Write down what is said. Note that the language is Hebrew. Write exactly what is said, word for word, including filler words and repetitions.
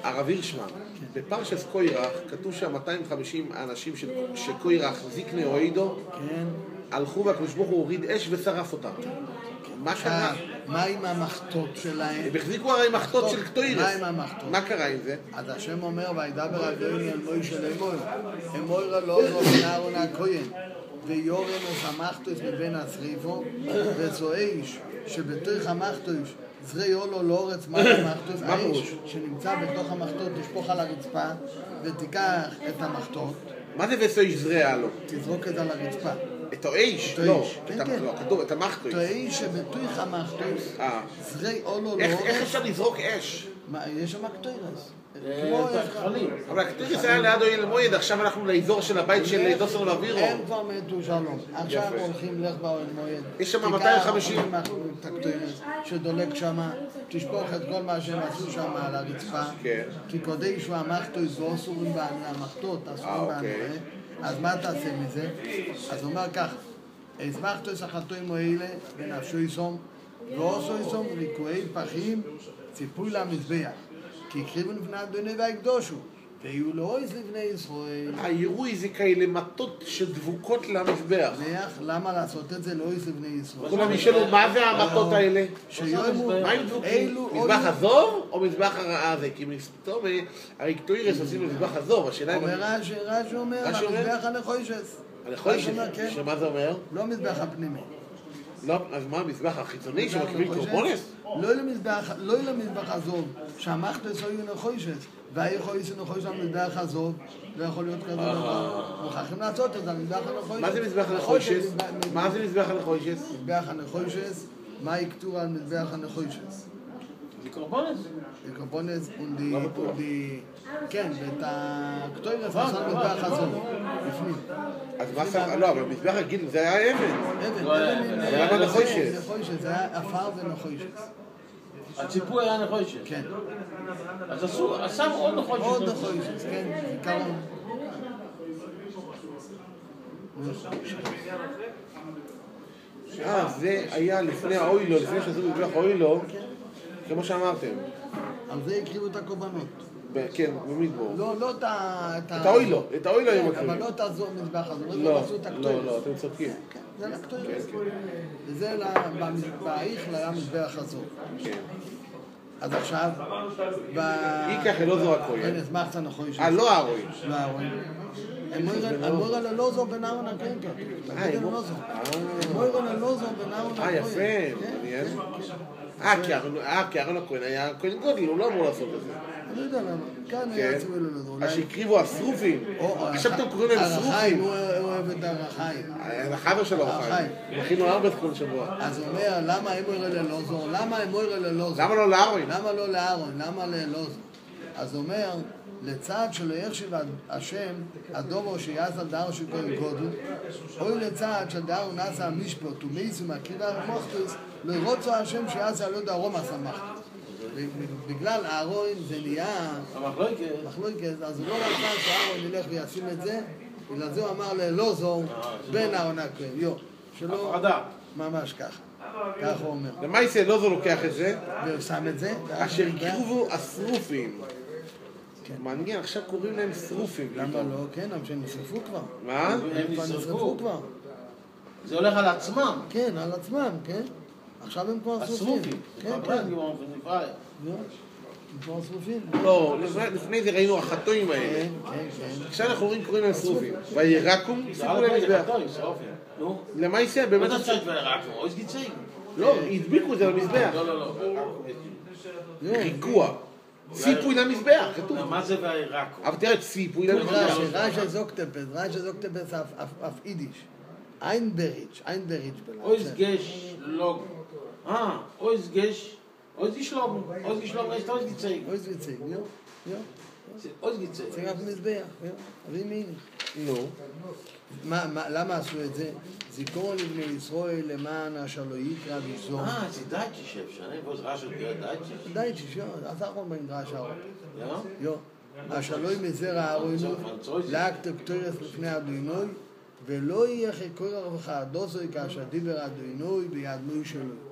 הרב הירשמן, בפרשת קוירח כתוב שם מאתיים וחמישים אנשים שקוירח זיקני אוהידו, הלכו והקדוש ברוך הוא הוריד אש ושרף אותם. מה קרה? מה עם המחתות שלהם? הם החזיקו הרי מחתות של קטוירס. מה עם המחתות? מה קרה עם זה? אז השם אומר, וידבר אדוני אל מוישה לאמור, אמור לא זו בן אהרון הכהן, ויורם ושמחתוס מבין השריפו, וזו איש שבתוך המחתוס זרי אולו לא אורץ מה המחתות, האש שנמצא בתוך המחתות תשפוך על הרצפה ותיקח את המחתות. מה זה וסו איש זרע לו? תזרוק את זה על הרצפה. את האש? לא, כתוב את המחתות. את האש שבתוך המחתות זרי אולו לא אורץ. איך אפשר לזרוק אש? יש שם קטוירס. אבל הקטוירס היה ליד אוהל מועד, עכשיו אנחנו לאזור של הבית של דוסר ואבירו. הם כבר מתו שלום. עכשיו הולכים לך באוהל מועד. יש שם מאתיים וחמישים. את הקטוירס שדולק שם, תשפוך את כל מה שהם עשו שם על הרצפה. כי קודש והמחתות לא אסורים בעניה, המחתות אסורים בעניה. אז מה תעשה מזה? אז הוא אומר כך, הסמכתו שחתו עם אוהלה ונפשו יסום, לא עשו יסום ריקועי פחים ציפוי למזבח. כי הקריבו לפני אדוני והקדושו, ויהיו לו איז לבני ישראל. הירוי זה כאלה מטות שדבוקות למזבח. למה לעשות את זה לא איז לבני ישראל? כולם ישאלו, מה זה המטות האלה? מה הם דבוקים? מזבח הזור או מזבח הזה? כי מסתום, הרי קטוירס עושים מזבח הזור, השאלה היא... אומר רש"י, רש"י אומר, המזבח הנחושס. הנחושס? שמה זה אומר? לא מזבח הפנימי. לא, אז מה המזבח החיצוני שמקריבים קורבנות? לא למזבח הזוב, שהמחתות היו נחושת, והיכולת נחושת המזבח הזוב, לא יכול להיות כזה דבר. מוכרחים לעשות את זה, המזבח הנחושת. מה זה מזבח הנחושת? מה זה מזבח הנחושת? מזבח הנחושת, מה יכתוב על מזבח הנחושת? לקורבנות? לקורבנות, ונדי... כן, ואת הקטוירס עשה מזבח הזוב, בפנים. אז מה סך... לא, אבל מזבח הגיל זה היה אבן. אבן, אבן. אבל למה נחושת? נחושת, זה היה אפר ונחושת. הציפוי היה נחושת? כן. אז עשו, עשם עוד נחושת. עוד נחושת, כן, עיקרון. אה, זה היה לפני האוילו, לפני שעשו מזבח האוילו, כמו שאמרתם. על זה הקריבו את הקורבנות. כן, במדבור. לא, לא את ה... את האוילו, את האוילו היו מקריבים. אבל לא את הזו מזבח הזה, לא, לא, לא, אתם צודקים. זה לקטוירס. וזה באיכל היה מזבח הזו. כן. אז עכשיו... איקח אלא זו הכהן. כן, אז מה אתה נכון? אה, לא הארוי. לא הארוי. אמור על הלא זו בן אהרון הכהן כתוב. אה, אמור על הלא זו בן אהרון הכהן. אה, יפה, מעניין. אה, כי אהרון הכהן היה כהן גודל, הוא לא אמור לעשות את זה. אני יודע למה, כאן היה צווי לו לזה. אז שהקריבו השרופים. עכשיו אתם קוראים להם שרופים. הרחיים, הוא אוהב את הרחיים. החבר של הרחיים. הוא מכין לו ארבע כל שבוע. אז הוא אומר, למה אמור ללא זו? למה אמור ללא זו? למה לא לארון? למה לא לארון? למה ללא זו? אז הוא אומר, לצד שלא יחשיב השם, הדובר שיעשה דאר של כהן גודל, או לצד שדאר נעשה המשפט ומייס ומקריב המחתוס, לא רוצו השם שיעשה לא דארום עשה מחתוס. בגלל אהרון זה נהיה מחלוקת, אז הוא לא רצה שאהרון ילך וישים את זה, בגלל זה הוא אמר ללא זו בין אהרון הכהן, יו, שלא ממש ככה, כך הוא אומר. למה יצא לא זו לוקח את זה? ושם את זה? אשר הקריבו השרופים. מעניין, עכשיו קוראים להם שרופים. למה לא? כן, אבל שהם נשרפו כבר. מה? הם נשרפו כבר. זה הולך על עצמם. כן, על עצמם, כן. עכשיו הם כבר שרופים. כן, כן. הם כבר שרופים. לא, לפני זה ראינו החתויים האלה. כן, כן, כן. עכשיו אנחנו רואים קוראים להם שרופים. וירקום, סיפרו להם מזבח. למה יצא? באמת מה צריך וירקום? או הסגיצים? לא, הדביקו את זה למזבח. לא, לא, לא. ריקוע. ציפוי למזבח, כתוב. מה זה וירקום? אבל תראה, ציפוי למזבח. רש"י זוקטפס, רש"י זוקטפס אף אידיש. איינבריץ', איינבריץ'. אויס גש לוג. אה, אויס גש, אויס גשלוג. אויס גשלוג, יש אויס גצייג. אויס גצייג, יו, יו. אויס גצייג. זה רק מזבח, יו. אבי מיני. נו. למה עשו את זה? זיכרון לבני ישראל למען אשר לא יקרא ויזום. אה, זה דייטשי שאפשר, אני בוז רש"י להיות דייטשי. דייטשי, יו, אז אנחנו במדרש אהרון. יו? יו. אשר לא ימזר הארונו, להקת קטוירס לפני אדוני, ולא יהיה חיקוי הרווחה, דוסוי כאשר דיבר אדוני ביד מוי שלו.